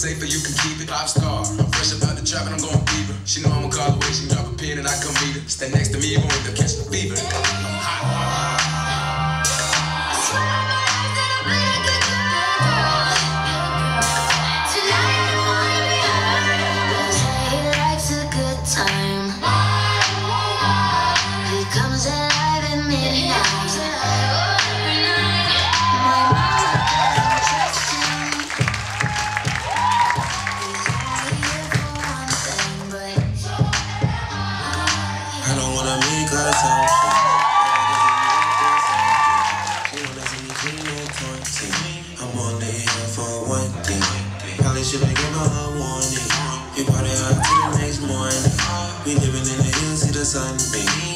safer, you can keep it. Pop star, I'm fresh about the trap and I'm going fever. She know I'ma call away, she drop a pin and I come meet her. Stand next to me, you gon' end up catching the fever. I'm hot. I'm on the hill for one thing. Probably should've given her a warning. We party up till the next morning. We living in the hills, see the sun beam.